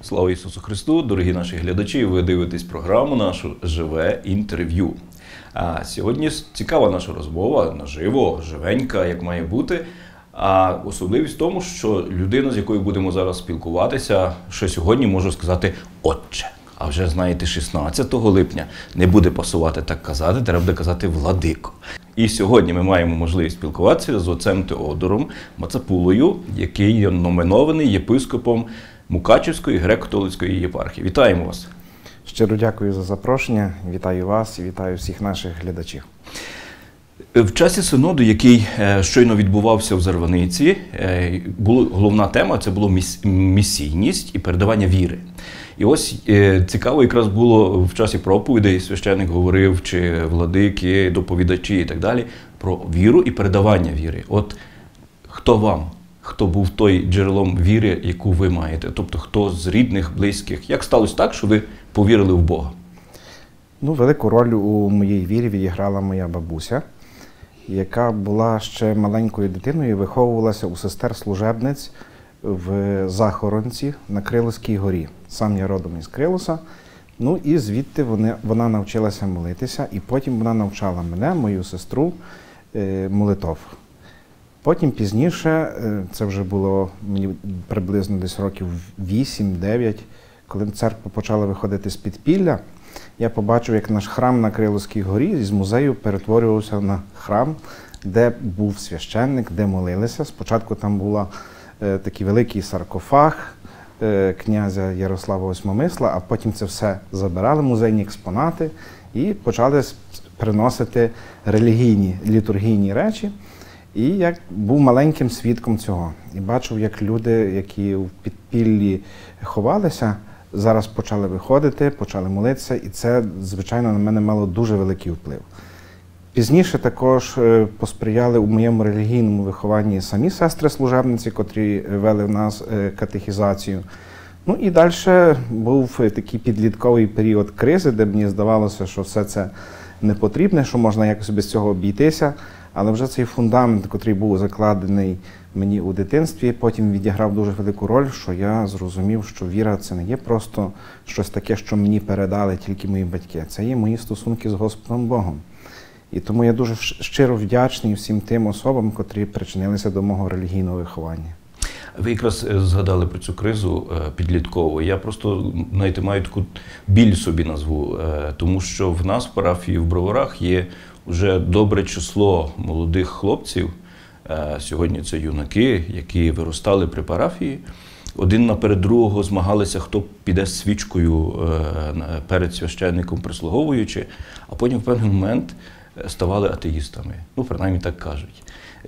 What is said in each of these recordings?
Слава Ісусу Христу! Дорогі наші глядачі, ви дивитесь програму нашу «Живе інтерв'ю». А сьогодні цікава наша розмова, наживо, живенька, як має бути. А особливість в тому, що людина, з якою будемо зараз спілкуватися, ще сьогодні можу сказати «Отче». А вже, знаєте, 16 липня не буде пасувати так казати, треба буде казати «Владико». І сьогодні ми маємо можливість спілкуватися з отцем Теодором Мацапулою, який є номінований єпископом Мукачівської греко-католицької єпархії. Вітаємо вас! Щиро дякую за запрошення, вітаю вас і вітаю всіх наших глядачів. В часі синоду, який щойно відбувався в Зарваниці, головна тема – це було місійність і передавання віри. І ось цікаво якраз було в часі проповідей, священник говорив, чи владики, доповідачі і так далі, про віру і передавання віри. От хто вам, хто був той джерелом віри, яку ви маєте? Тобто хто з рідних, близьких? Як сталося так, що ви повірили в Бога? Велику роль у моїй вірі відіграла моя бабуся, яка була ще маленькою дитиною і виховувалася у сестер-служебниць в Захоронці на Криловській горі. Сам я родом із Крилоса. І звідти вона навчилася молитися, і потім вона навчала мене, мою сестру, молитов. Потім пізніше, це вже було мені приблизно десь років 8-9, коли церква почала виходити з підпілля, я побачив, як наш храм на Криловській горі з музею перетворювався на храм, де був священник, де молилися. Спочатку там був такий великий саркофаг князя Ярослава Осьмомисла, а потім це все забирали, музейні експонати, і почали приносити релігійні, літургійні речі. І я був маленьким свідком цього. І бачив, як люди, які в підпіллі ховалися, зараз почали виходити, почали молитися, і це, звичайно, на мене мало дуже великий вплив. Пізніше також посприяли у моєму релігійному вихованні самі сестри-служебниці, котрі вели в нас катехізацію. І далі був такий підлітковий період кризи, де мені здавалося, що все це не потрібне, що можна якось без цього обійтися. Але вже цей фундамент, який був закладений мені у дитинстві, потім відіграв дуже велику роль, що я зрозумів, що віра – це не є просто щось таке, що мені передали тільки мої батьки. Це є мої стосунки з Господом Богом. І тому я дуже щиро вдячний всім тим особам, котрі причинилися до мого релігійного виховання. Ви якраз згадали про цю кризу підліткову. Я просто, знаєте, маю таку біль собі назву, тому що в нас в парафії в Броварах є вже добре число молодих хлопців, сьогодні це юнаки, які виростали при парафії. Один наперед другого змагалися, хто піде з свічкою перед священником прислуговуючи, а потім в певний момент ставали атеїстами. Принаймні так кажуть.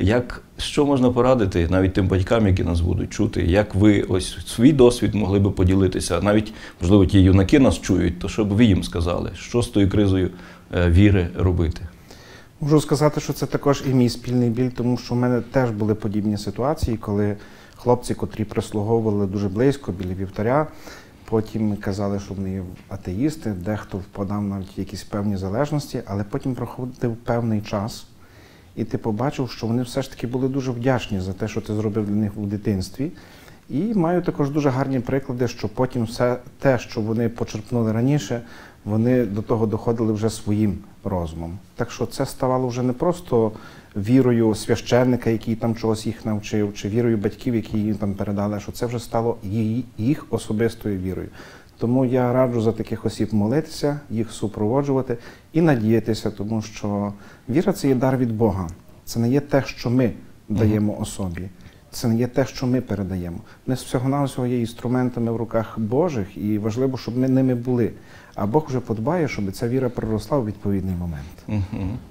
Що можна порадити навіть тим батькам, які нас будуть чути, як ви ось свій досвід могли би поділитися, навіть, можливо, ті юнаки нас чують, то щоб ви їм сказали, що з тою кризою віри робити? Можу сказати, що це також і мій спільний біль, тому що в мене теж були подібні ситуації, коли хлопці, котрі прислуговували дуже близько, біля вівтаря, потім казали, що вони є атеїсти, дехто впадав навіть в якісь певні залежності, але потім проходив певний час, і ти побачив, що вони все ж таки були дуже вдячні за те, що ти зробив для них у дитинстві. І маю також дуже гарні приклади, що потім все те, що вони почерпнули раніше, вони до того доходили вже своїм розумом. Так що це ставало вже не просто вірою священника, який там чогось їх навчив, чи вірою батьків, які їм там передали, а що це вже стало їх особистою вірою. Тому я раджу за таких осіб молитися, їх супроводжувати і надіятися, тому що віра – це є дар від Бога. Це не є те, що ми даємо особі. Це не є те, що ми передаємо. Ми всього-навсього є інструментами в руках Божих, і важливо, щоб ми ними були. А Бог вже подбає, щоб ця віра проросла у відповідний момент.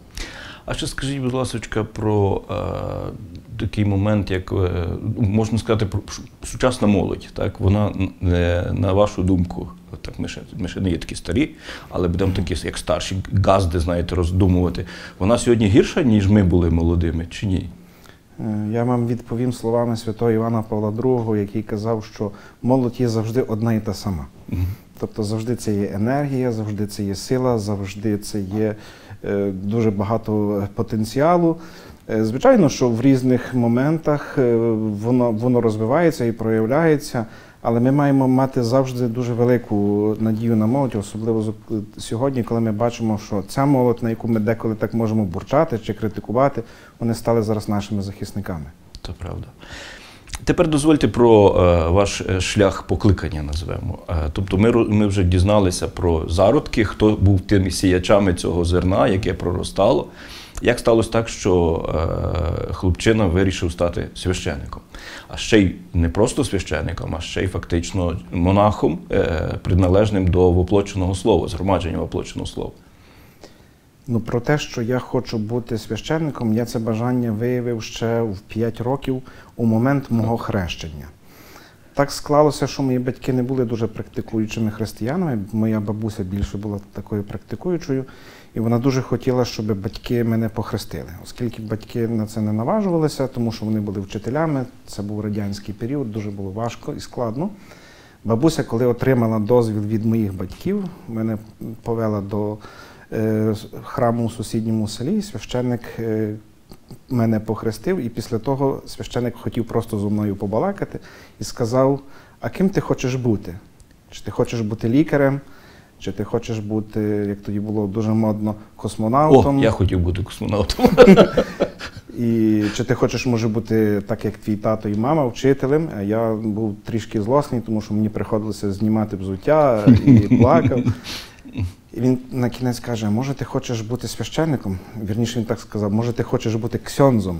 А ще скажіть, будь ласка, про такий момент, як, можна сказати, про сучасна молодь. Так? Вона, на вашу думку, так, ми ще не є такі старі, але будемо такі, як старші газди, знаєте, роздумувати. Вона сьогодні гірша, ніж ми були молодими, чи ні? Я вам відповім словами святого Івана Павла II, який казав, що молодь є завжди одна і та сама. Тобто завжди це є енергія, завжди це є сила, завжди це є дуже багато потенціалу. Звичайно, що в різних моментах воно розвивається і проявляється, Але ми маємо мати завжди дуже велику надію на молодь, особливо сьогодні, коли ми бачимо, що ця молодь, на яку ми деколи так можемо бурчати чи критикувати, вони стали зараз нашими захисниками. Це правда. Тепер дозвольте про ваш шлях покликання, назвемо. Тобто ми вже дізналися про зародки, хто був тими сіячами цього зерна, яке проростало. Як сталося так, що хлопчина вирішив стати священником? А ще й не просто священником, а ще й фактично монахом, приналежним до воплоченого слова, згромадження воплоченого слова. Ну, про те, що я хочу бути священником, я це бажання виявив ще в 5 років у момент мого хрещення. Так склалося, що мої батьки не були дуже практикуючими християнами. Моя бабуся більше була такою практикуючою, і вона дуже хотіла, щоб батьки мене похрестили. Оскільки батьки на це не наважувалися, тому що вони були вчителями, це був радянський період, дуже було важко і складно. Бабуся, коли отримала дозвіл від моїх батьків, мене повела до храму у сусідньому селі, священник мене похрестив, і після того священник хотів просто зі мною побалакати і сказав: а ким ти хочеш бути? Чи ти хочеш бути лікарем, чи ти хочеш бути, як тоді було дуже модно, космонавтом? О, я хотів бути космонавтом. І чи ти хочеш, може, бути так, як твій тато і мама, вчителем? А я був трішки злосний, тому що мені приходилося знімати взуття і плакав. І він на кінець каже: може, ти хочеш бути священником? Вірніше, він так сказав: може, ти хочеш бути ксьондзом?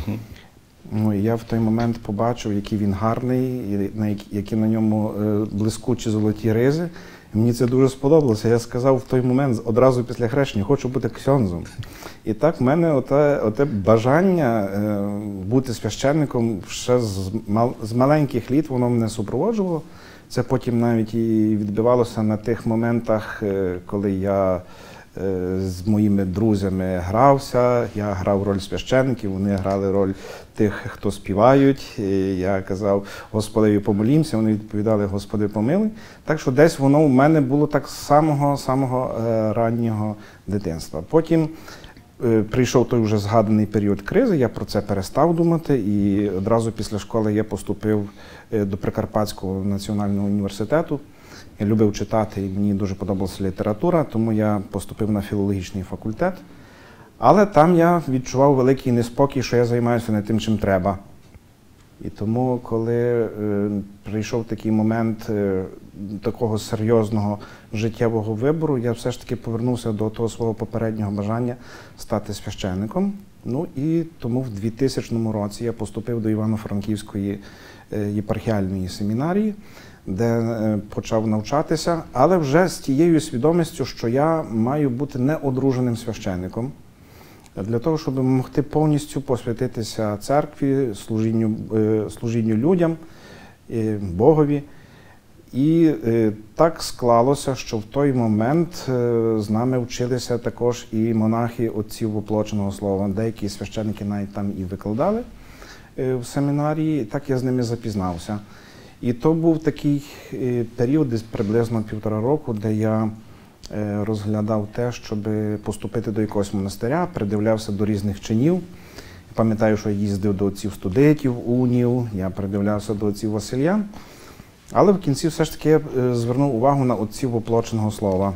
Ну, і я в той момент побачив, який він гарний, які на ньому блискучі золоті ризи. І мені це дуже сподобалося. Я сказав в той момент, одразу після хрещення: хочу бути ксьондзом. І так в мене оте бажання бути священником ще з маленьких літ, воно мене супроводжувало. Це потім навіть і відбивалося на тих моментах, коли я з моїми друзями грався. Я грав роль священників, вони грали роль тих, хто співають. І я казав: Господеві помолімся, вони відповідали: Господи помилуй. Так що десь воно в мене було так з самого раннього дитинства. Потім прийшов той вже згаданий період кризи, я про це перестав думати, і одразу після школи я поступив до Прикарпатського національного університету. Я любив читати, і мені дуже подобалася література, тому я поступив на філологічний факультет. Але там я відчував великий неспокій, що я займаюся не тим, чим треба. І тому, коли прийшов такий момент такого серйозного життєвого вибору, я все ж таки повернувся до того свого попереднього бажання стати священником. Ну і тому в 2000 році я поступив до Івано-Франківської єпархіальної семінарії, де почав навчатися, але вже з тією свідомістю, що я маю бути неодруженим священником, для того, щоб могти повністю посвятитися церкві, служінню людям, Богові. І так склалося, що в той момент з нами вчилися також і монахи отців воплоченого слова. Деякі священники навіть там і викладали в семінарії, так я з ними запізнався. І то був такий період, десь приблизно 1,5 року, де я розглядав те, щоб поступити до якогось монастиря, придивлявся до різних чинів. Пам'ятаю, що я їздив до отців студентів, унів, я придивлявся до отців Васильян. Але в кінці все ж таки я звернув увагу на отців воплоченого слова.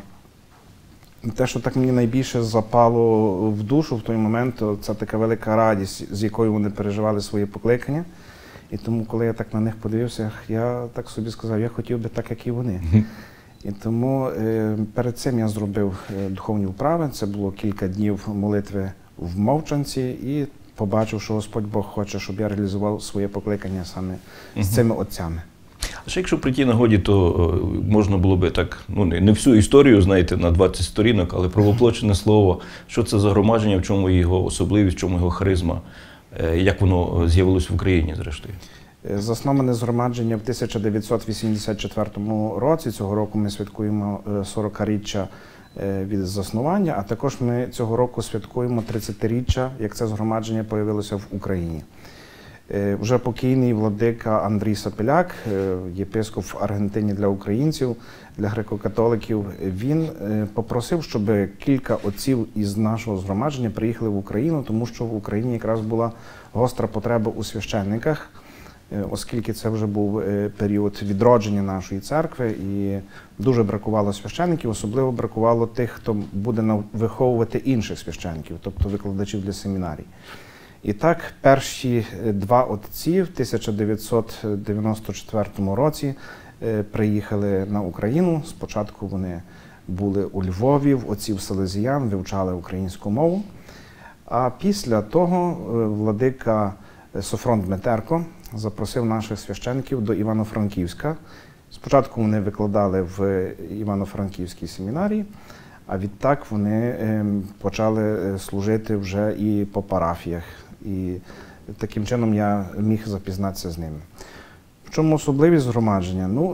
Те, що так мені найбільше запало в душу в той момент, це така велика радість, з якою вони переживали своє покликання. І тому, коли я так на них подивився, я так собі сказав: я хотів би так, як і вони. І тому перед цим я зробив духовні вправи, це було кілька днів молитви в мовчанці, і побачив, що Господь Бог хоче, щоб я реалізував своє покликання саме з цими отцями. А ще якщо при тій нагоді, то можна було би так, ну не всю історію, знаєте, на 20 сторінок, але про воплочене слово, що це за громадження, в чому його особливість, в чому його харизма, як воно з'явилось в Україні, зрештою. Засноване згромадження в 1984 році. Цього року ми святкуємо 40-річчя від заснування, а також ми цього року святкуємо 30-річчя, як це згромадження появилося в Україні. Вже покійний владика Андрій Сапеляк, єпископ в Аргентині для українців, для греко-католиків, він попросив, щоб кілька отців із нашого згромадження приїхали в Україну, тому що в Україні якраз була гостра потреба у священниках. оскільки це вже був період відродження нашої церкви, і дуже бракувало священників, особливо бракувало тих, хто буде виховувати інших священників, тобто викладачів для семінарій. І так, перші два отці в 1994 році приїхали на Україну. Спочатку вони були у Львові, в отців Салезіян, вивчали українську мову. А після того владика Софрон Дмитерко запросив наших священників до Івано-Франківська. Спочатку вони викладали в Івано-Франківській семінарії, а відтак вони почали служити вже і по парафіях. І таким чином я міг запізнатися з ними. В чому особливість згромадження? Ну,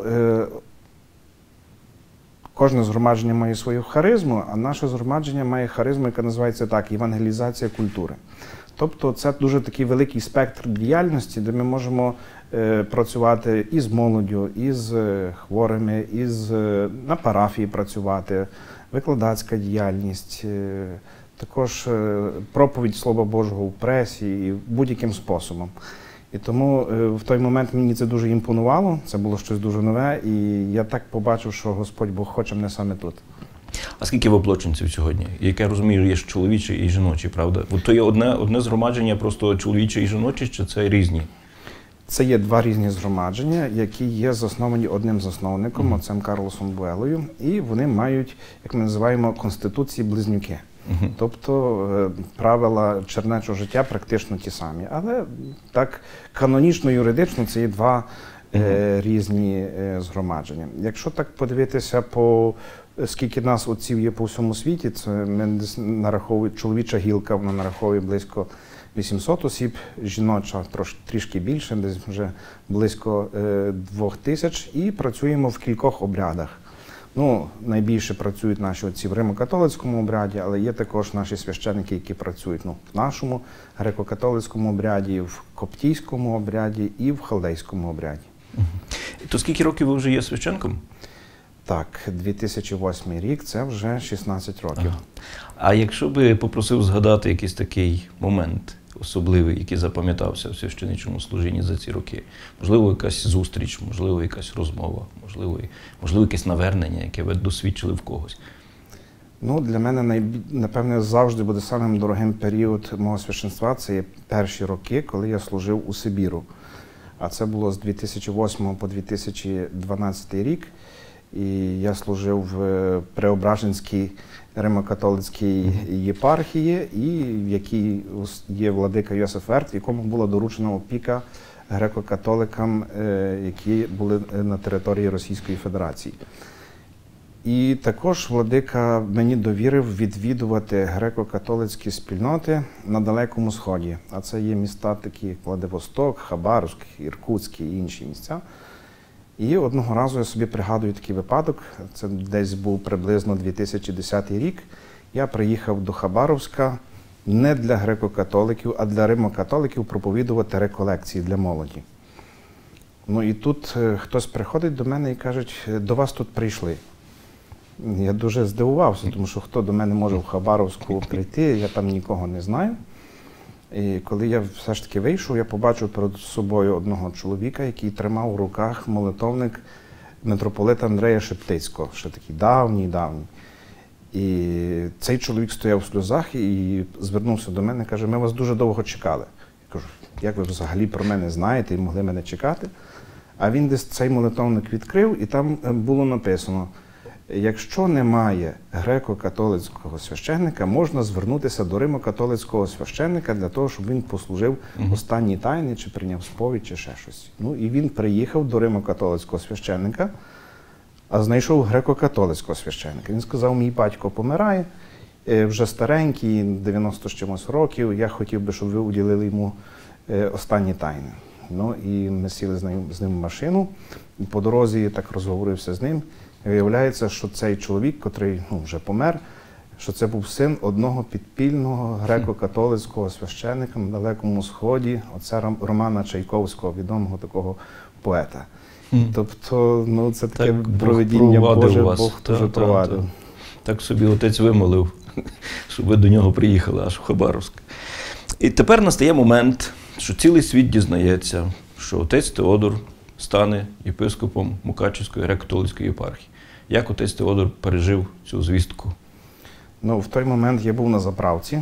кожне згромадження має свою харизму, а наше згромадження має харизму, яка називається так – евангелізація культури. Тобто це дуже такий великий спектр діяльності, де ми можемо працювати і з молоддю, і з хворими, і на парафії працювати, викладацька діяльність, також проповідь Слова Божого в пресі і будь-яким способом. І тому в той момент мені це дуже імпонувало, це було щось дуже нове, і я так побачив, що Господь Бог хоче мене саме тут. А скільки воплоченців сьогодні? Як я розумію, є ж чоловічі і жіночі, правда? От то є одне згромадження, просто чоловіче і жіночі, чи це різні? Це є два різні згромадження, які є засновані одним засновником, отцем Карлосом Буелою, і вони мають, як ми називаємо, конституції-близнюки. Тобто правила чернечого життя практично ті самі. Але так канонічно-юридично це є два різні згромадження. Якщо так подивитися, скільки нас отців є по всьому світі, це ми нараховуємо, чоловіча гілка, вона нараховує близько 800 осіб, жіноча трішки більше, десь вже близько 2000, і працюємо в кількох обрядах. Ну, найбільше працюють наші отці в римо-католицькому обряді, але є також наші священники, які працюють в нашому греко-католицькому обряді, в коптійському обряді і в халдейському обряді. То скільки років ви вже є священком? Так, 2008 рік, це вже 16 років. А якщо би попросив згадати якийсь такий момент особливий, який запам'ятався в священичому служінні за ці роки? Можливо, якась зустріч, можливо, якась розмова, можливо, якесь навернення, яке ви досвідчили в когось? Ну, для мене, напевне, завжди буде самим дорогим період мого священства. Це є перші роки, коли я служив у Сибіру. А це було з 2008 по 2012 рік. І я служив в Преображенській Римо-католицькій єпархії, і в якій є владика Йосиф Верт, якому була доручена опіка греко-католикам, які були на території Російської Федерації. І також владика мені довірив відвідувати греко-католицькі спільноти на Далекому Сході. А це є міста такі, як Владивосток, Хабаровськ, Іркутськ і інші місця. І одного разу я собі пригадую такий випадок, це десь був приблизно 2010 рік. Я приїхав до Хабаровська не для греко-католиків, а для римо-католиків проповідувати реколекції для молоді. Ну і тут хтось приходить до мене і каже, до вас тут прийшли. Я дуже здивувався, тому що хто до мене може в Хабаровську прийти, я там нікого не знаю. І коли я все ж таки вийшов, я побачив перед собою одного чоловіка, який тримав у руках молитовник митрополита Андрея Шептицького, ще такий давній. І цей чоловік стояв в сльозах і звернувся до мене і каже, ми вас дуже довго чекали. Я кажу, як ви взагалі про мене знаєте і могли мене чекати? А він десь цей молитовник відкрив, і там було написано, якщо немає греко-католицького священника, можна звернутися до римо-католицького священника для того, щоб він послужив останні тайни, чи прийняв сповідь, чи ще щось. Ну і він приїхав до римо-католицького священника, а знайшов греко-католицького священника. Він сказав, мій батько помирає, вже старенький, 90 з чимось років, я хотів би, щоб ви уділили йому останні тайни. Ну і ми сіли з ним в машину, і по дорозі я так розговорився з ним. І виявляється, що цей чоловік, котрий вже помер, що це був син одного підпільного греко-католицького священника на Далекому Сході, отця Романа Чайковського, відомого такого поета. Тобто, ну, це таке провидіння Боже, Бог дуже провадив. Так собі отець вимолив, щоб ви до нього приїхали аж в Хабаровськ. І тепер настає момент, що цілий світ дізнається, що отець Теодор стане єпископом Мукачівської греко-католицької єпархії. Як отець Теодор пережив цю звістку? Ну, в той момент я був на заправці,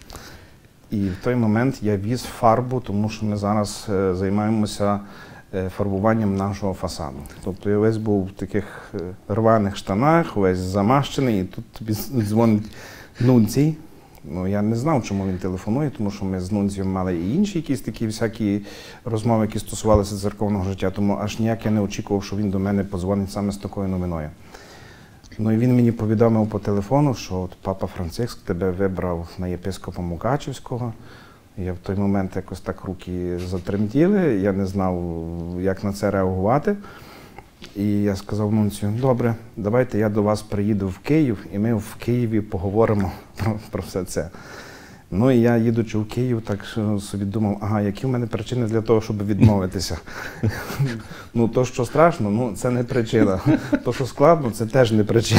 і в той момент я віз фарбу, тому що ми зараз займаємося фарбуванням нашого фасаду. Тобто я весь був в таких рваних штанах, весь замащений, і тут тобі дзвонить нунцій. Ну, я не знав, чому він телефонує, тому що ми з нунцієм мали і інші якісь такі всякі розмови, які стосувалися церковного життя, тому аж ніяк я не очікував, що він до мене подзвонить саме з такою новиною. Ну і він мені повідомив по телефону, що от папа Франциск тебе вибрав на єпископа Мукачівського. Я в той момент якось так руки затремтіли, я не знав, як на це реагувати. І я сказав нунцію: добре, давайте я до вас приїду в Київ, і ми в Києві поговоримо про все це. Ну і я, їдучи в Київ, так собі думав, ага, які в мене причини для того, щоб відмовитися. Ну, то, що страшно, ну, це не причина. То, що складно, це теж не причина.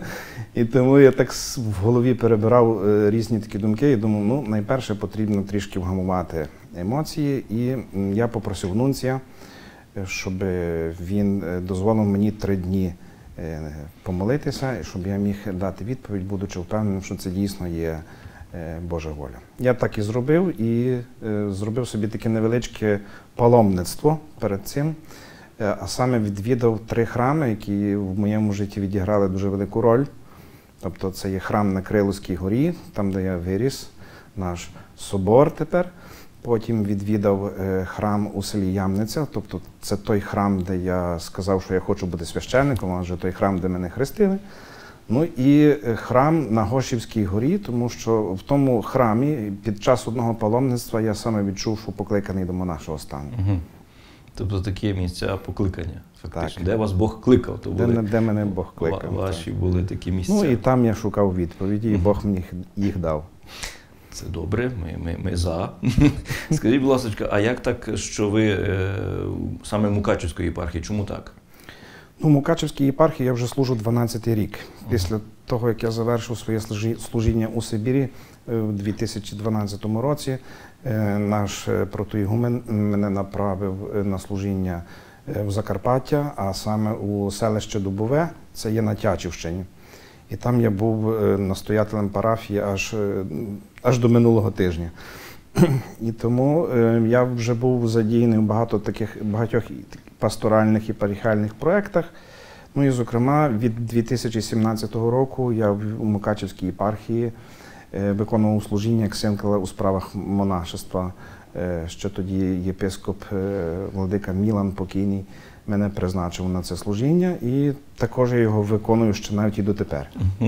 І тому я так в голові перебирав різні такі думки і думав, ну, найперше потрібно трішки вгамувати емоції. І я попросив нунція, щоб він дозволив мені 3 дні помолитися, і щоб я міг дати відповідь, будучи впевненим, що це дійсно є Божа воля. Я так і зробив, і зробив собі таке невеличке паломництво перед цим, а саме відвідав 3 храми, які в моєму житті відіграли дуже велику роль. Тобто це є храм на Крилівській горі, там, де я виріс, наш собор тепер. Потім відвідав храм у селі Ямниця, тобто це той храм, де я сказав, що я хочу бути священником, а вже той храм, де мене хрестили. Ну і храм на Гошівській горі, тому що в тому храмі під час одного паломництва я саме відчув, що покликаний до монашого стану. Угу. Тобто такі місця покликання, фактично. Так. Де вас Бог кликав? То де мене Бог кликав. Ваші були такі місця. Ну і там я шукав відповіді, і Бог мені їх дав. Це добре, ми за. Скажіть, будь ласка, а як так, що ви саме Мукачівської єпархії, чому так? Ну, Мукачівській єпархії я вже служу 12-й рік. Після того, як я завершив своє служіння у Сибірі в 2012 році, наш протоігумен мене направив на служіння в Закарпаття, а саме у селище Дубове, це є на Тячівщині. І там я був настоятелем парафії аж до минулого тижня. І тому я вже був задіяний в багатьох пасторальних і паріхіальних проєктах. Ну і, зокрема, від 2017 року я в Мукачівській єпархії виконував служіння як синкела у справах монашества. Ще тоді єпископ владика Мілан покійний мене призначив на це служіння, і також я його виконую ще навіть і дотепер.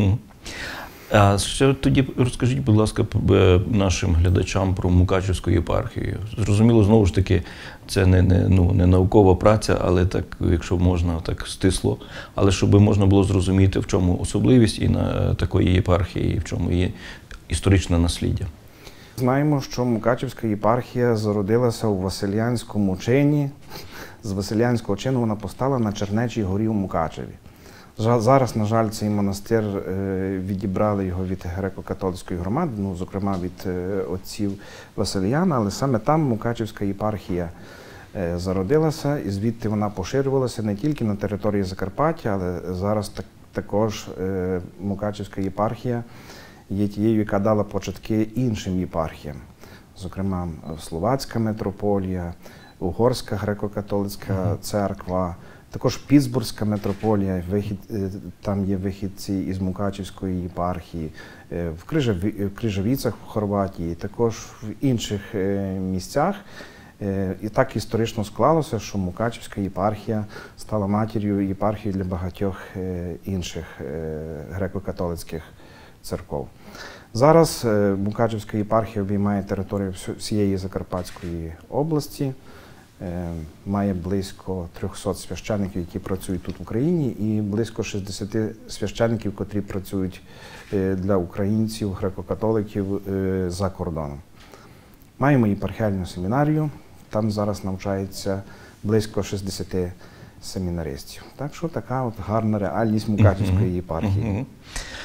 А ще тоді розкажіть, будь ласка, нашим глядачам про Мукачівську єпархію. Зрозуміло, знову ж таки, це не наукова праця, але так, якщо можна, так стисло. Але щоб можна було зрозуміти, в чому особливість і на такої єпархії, і в чому є історичне насліддя. Знаємо, що Мукачівська єпархія зародилася у Василянському чині. З Василянського чину вона постала на Чернечій горі у Мукачеві. Зараз, на жаль, цей монастир відібрали його від греко-католицької громади, ну, зокрема від отців Василіян, але саме там Мукачівська єпархія зародилася, і звідти вона поширювалася не тільки на території Закарпаття, але зараз також Мукачівська єпархія є тією, яка дала початки іншим єпархіям. Зокрема, Словацька митрополія, Угорська греко-католицька церква, також Пітсбурзька митрополія, там є вихідці із Мукачівської єпархії, в Крижовіцях в Хорватії, також в інших місцях. І так історично склалося, що Мукачівська єпархія стала матір'ю єпархії для багатьох інших греко-католицьких церков. Зараз Мукачівська єпархія обіймає територію всієї Закарпатської області, має близько 300 священиків, які працюють тут в Україні, і близько 60 священиків, котрі працюють для українців, греко-католиків за кордоном. Маємо єпархіальну семінарію, там зараз навчається близько 60 семінаристів. Так що така от гарна реальність Мукачівської єпархії.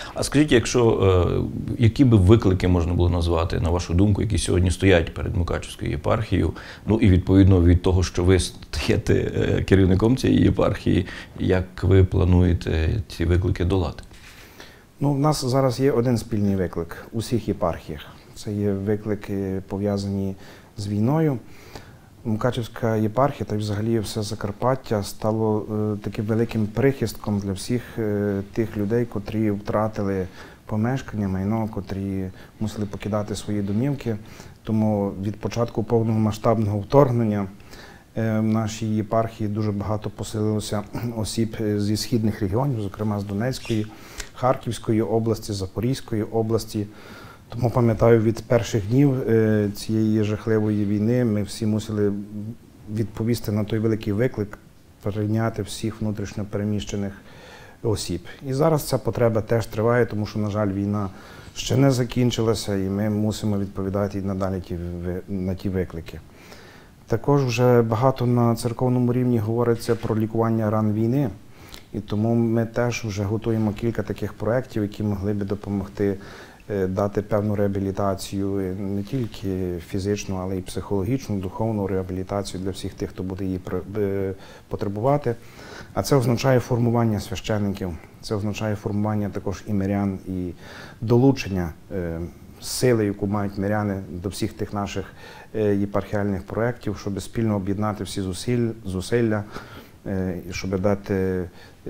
А скажіть, які би виклики можна було назвати, на вашу думку, які сьогодні стоять перед Мукачівською єпархією, ну і відповідно від того, що ви стаєте керівником цієї єпархії, як ви плануєте ці виклики долати? Ну, в нас зараз є один спільний виклик у всіх єпархіях. Це є виклики, пов'язані з війною. Мукачівська єпархія та й взагалі все Закарпаття стало таким великим прихистком для всіх тих людей, котрі втратили помешкання, майно, котрі мусили покидати свої домівки. Тому від початку повномасштабного вторгнення в нашій єпархії дуже багато поселилося осіб зі східних регіонів, зокрема з Донецької, Харківської області, Запорізької області. Тому пам'ятаю, від перших днів цієї жахливої війни ми всі мусили відповісти на той великий виклик, прийняти всіх внутрішньо переміщених осіб. І зараз ця потреба теж триває, тому що, на жаль, війна ще не закінчилася, і ми мусимо відповідати і надалі на ті виклики. Також вже багато на церковному рівні говориться про лікування ран війни, і тому ми теж вже готуємо кілька таких проєктів, які могли би допомогти дати певну реабілітацію, не тільки фізичну, але й психологічну, духовну реабілітацію для всіх тих, хто буде її потребувати. А це означає формування священиків, це означає формування також і мирян, і долучення сили, яку мають миряни до всіх тих наших єпархіальних проєктів, щоб спільно об'єднати всі зусилля, і щоб дати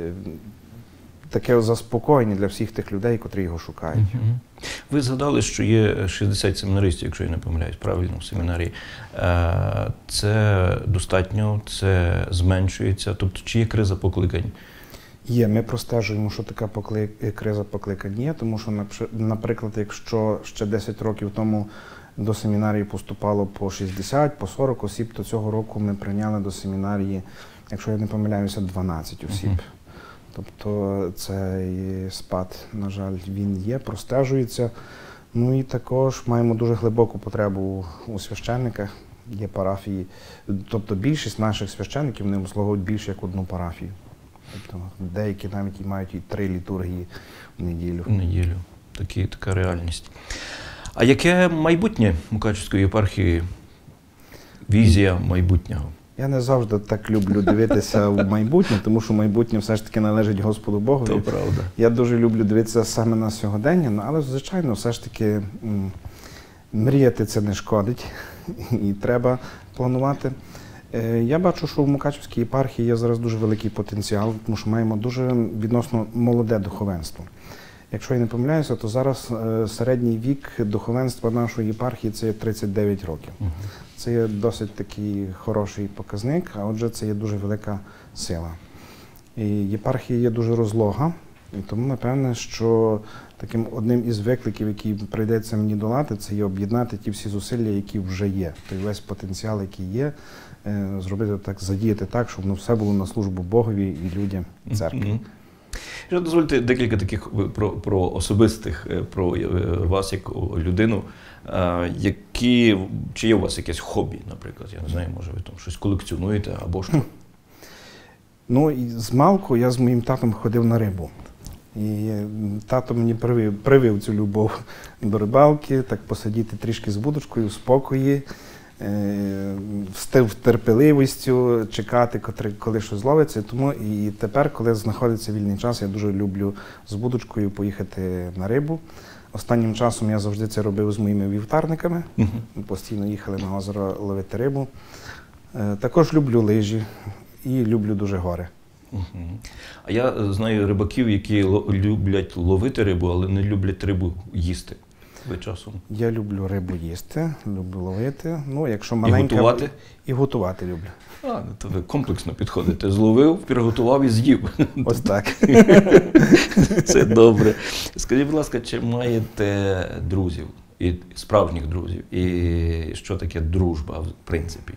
таке заспокоєння для всіх тих людей, котрі його шукають. Ви згадали, що є 60 семінаристів, якщо я не помиляюсь, правильно, в семінарії. Це достатньо, це зменшується? Тобто, чи є криза покликань? Є, ми простежуємо, що така криза покликань є, тому що, наприклад, якщо ще 10 років тому до семінарії поступало по 60, по 40 осіб, то цього року ми прийняли до семінарії, якщо я не помиляюся, 12 осіб. Тобто цей спад, на жаль, він є, простежується. Ну і також маємо дуже глибоку потребу у священниках. Є парафії, тобто більшість наших священників не обслуговують більше як одну парафію. Тобто деякі навіть і мають і 3 літургії в неділю. В неділю. Така реальність. А яке майбутнє Мукачівської єпархії? Візія майбутнього? Я не завжди так люблю дивитися в майбутнє, тому що майбутнє все ж таки належить Господу Богу. Це правда. Я дуже люблю дивитися саме на сьогодення, але, звичайно, все ж таки мріяти це не шкодить і треба планувати. Я бачу, що в Мукачівській єпархії є зараз дуже великий потенціал, тому що маємо дуже відносно молоде духовенство. Якщо я не помиляюся, то зараз середній вік духовенства нашої єпархії – це 39 років. Це є досить такий хороший показник, а отже, це є дуже велика сила. І єпархія є дуже розлога, і тому, напевне, що таким одним із викликів, який прийдеться мені долати, це є об'єднати ті всі зусилля, які вже є. Той весь потенціал, який є, зробити так, задіяти так, щоб все було на службу Богові і людям церкви. Дозвольте декілька таких про особистих, про вас як людину. Чи є у вас якесь хобі, наприклад? Я не знаю, може ви там щось колекціонуєте або що? Ну, змалку я з моїм татом ходив на рибу. І тато мені привив цю любов до рибалки, так посидіти трішки з вудочкою, в спокої, з терпеливістю, чекати, коли щось зловиться. Тому і тепер, коли знаходиться вільний час, я дуже люблю з вудочкою поїхати на рибу. Останнім часом я завжди це робив з моїми вівтарниками. Ми постійно їхали на озеро ловити рибу. Також люблю лижі і люблю дуже гори. А я знаю рибаків, які люблять ловити рибу, але не люблять рибу їсти. Ви часом? Я люблю рибу їсти, люблю ловити. Ну, якщо маленька... І готувати? І готувати люблю. То ви комплексно підходите. Зловив, приготував і з'їв. Ось так. Це добре. Скажіть, будь ласка, чи маєте друзів, і справжніх друзів? І що таке дружба, в принципі?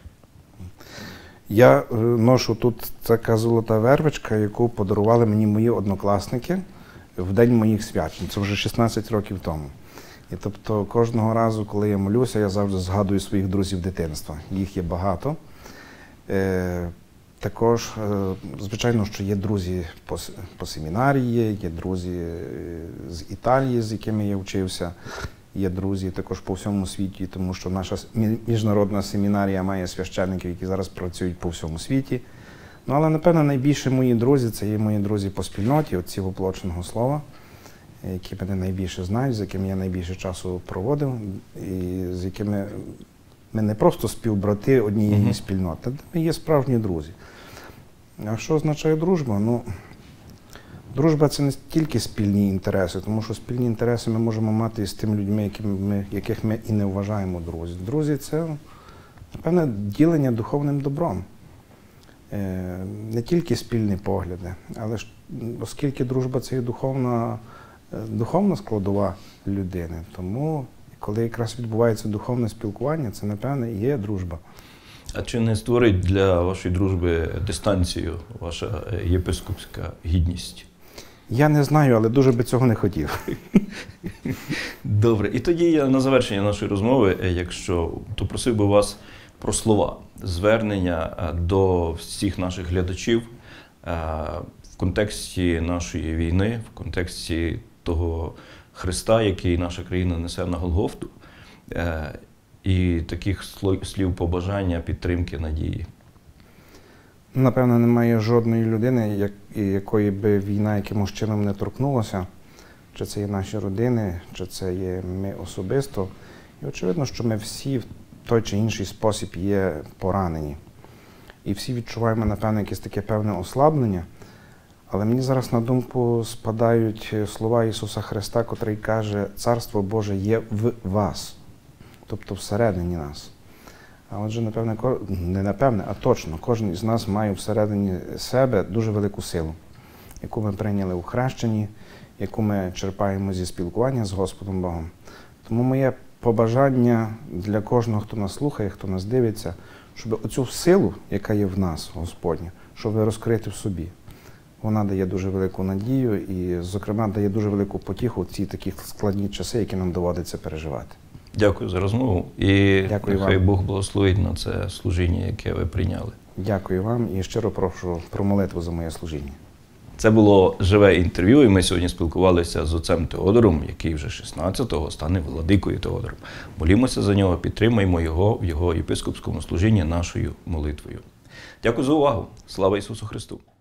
Я ношу тут така золота вервичка, яку подарували мені мої однокласники в день моїх свячень. Це вже 16 років тому. І тобто кожного разу, коли я молюся, я завжди згадую своїх друзів дитинства. Їх є багато. Також, звичайно, що є друзі по семінарії, є друзі з Італії, з якими я вчився, є друзі також по всьому світі, тому що наша міжнародна семінарія має священників, які зараз працюють по всьому світі. Ну, але, напевно, найбільше мої друзі – це є мої друзі по спільноті, отці воплоченого слова, які мене найбільше знають, з якими я найбільше часу проводив, і з якими ми не просто співбрати однієї спільноти, ми є справжні друзі. А що означає дружба? Ну, дружба – це не тільки спільні інтереси, тому що спільні інтереси ми можемо мати з тими людьми, яких ми і не вважаємо друзі. Друзі – це, напевне, ділення духовним добром. Не тільки спільні погляди, але ж, оскільки дружба – це є духовна складова людини, тому коли якраз відбувається духовне спілкування, це, напевне, і є дружба. А чи не створить для вашої дружби дистанцію ваша єпископська гідність? Я не знаю, але дуже би цього не хотів. Добре. І тоді я на завершення нашої розмови, якщо, то просив би вас про слова, звернення до всіх наших глядачів в контексті нашої війни, в контексті того Христа, який наша країна несе на Голгофту, і таких слів побажання, підтримки, надії. Напевно, немає жодної людини, якої би війна якимось чином не торкнулася. Чи це є наші родини, чи це є ми особисто. І очевидно, що ми всі в той чи інший спосіб є поранені. І всі відчуваємо, напевно, якесь таке певне ослаблення. Але мені зараз на думку спадають слова Ісуса Христа, котрий каже: «Царство Боже є в вас», тобто всередині нас. А отже, не точно, кожен із нас має всередині себе дуже велику силу, яку ми прийняли у хрещенні, яку ми черпаємо зі спілкування з Господом Богом. Тому моє побажання для кожного, хто нас слухає, хто нас дивиться, щоб оцю силу, яка є в нас, Господню, щоб розкрити в собі. Вона дає дуже велику надію і, зокрема, дає дуже велику потіху в ці такі складні часи, які нам доводиться переживати. Дякую за розмову і Дякую нехай вам. Бог благословить на це служіння, яке ви прийняли. Дякую вам і щиро прошу про молитву за моє служіння. Це було живе інтерв'ю, і ми сьогодні спілкувалися з отцем Теодором, який вже 16-го стане владикою Теодором. Молімося за нього, підтримаємо його в його єпископському служінні нашою молитвою. Дякую за увагу. Слава Ісусу Христу!